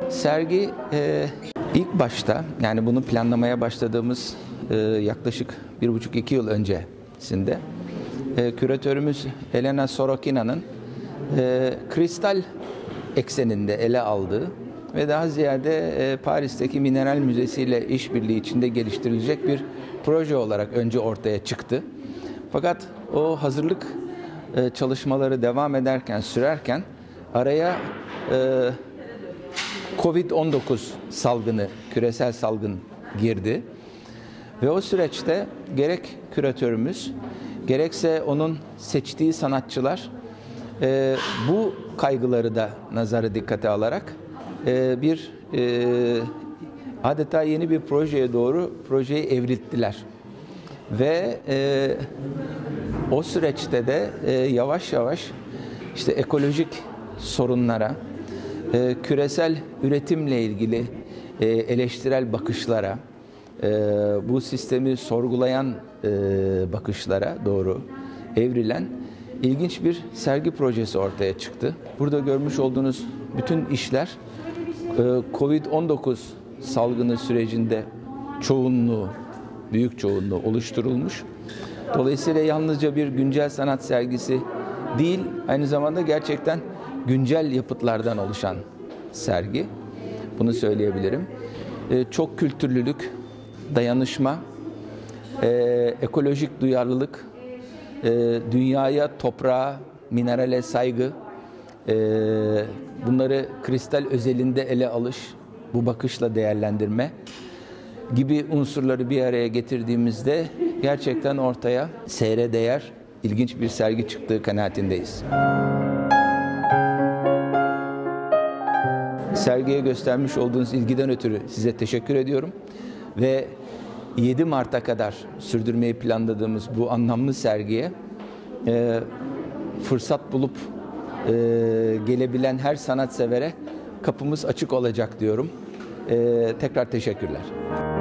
Sergi ilk başta, yani bunu planlamaya başladığımız yaklaşık 1,5-2 yıl öncesinde küratörümüz Elena Sorokina'nın kristal ekseninde ele aldığı ve daha ziyade Paris'teki Mineral Müzesi ile işbirliği içinde geliştirilecek bir proje olarak önce ortaya çıktı. Fakat o hazırlık çalışmaları devam ederken, sürerken araya Covid-19 salgını, küresel salgın girdi. Ve o süreçte gerek küratörümüz, gerekse onun seçtiği sanatçılar bu kaygıları da nazara dikkate alarak adeta yeni bir projeye doğru projeyi evrilttiler. Ve o süreçte de yavaş yavaş işte ekolojik sorunlara, küresel üretimle ilgili eleştirel bakışlara, bu sistemi sorgulayan bakışlara doğru evrilen ilginç bir sergi projesi ortaya çıktı. Burada görmüş olduğunuz bütün işler Covid-19 salgını sürecinde büyük çoğunluğu oluşturulmuş. Dolayısıyla yalnızca bir güncel sanat sergisi değil, aynı zamanda gerçekten güncel yapıtlardan oluşan sergi. Bunu söyleyebilirim. Çok kültürlülük, dayanışma, ekolojik duyarlılık, dünyaya, toprağa, minerale saygı, bunları kristal özelinde ele alış, bu bakışla değerlendirme gibi unsurları bir araya getirdiğimizde gerçekten ortaya seyre değer, ilginç bir sergi çıktığı kanaatindeyiz. Sergiye göstermiş olduğunuz ilgiden ötürü size teşekkür ediyorum ve 7 Mart'a kadar sürdürmeyi planladığımız bu anlamlı sergiye fırsat bulup gelebilen her sanatsevere kapımız açık olacak diyorum. Tekrar teşekkürler.